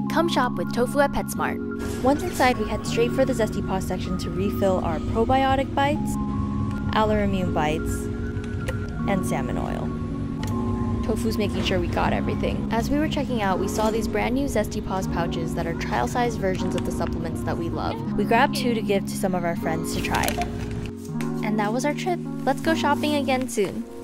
Come shop with Tofu at Petsmart. Once inside, we head straight for the Zesty Paws section to refill our Probiotic bites, Allerimmune bites, and salmon oil. Tofu's making sure we got everything. As we were checking out, we saw these brand new Zesty Paws pouches that are trial-sized versions of the supplements that we love. We grabbed 2 to give to some of our friends to try. And that was our trip. Let's go shopping again soon.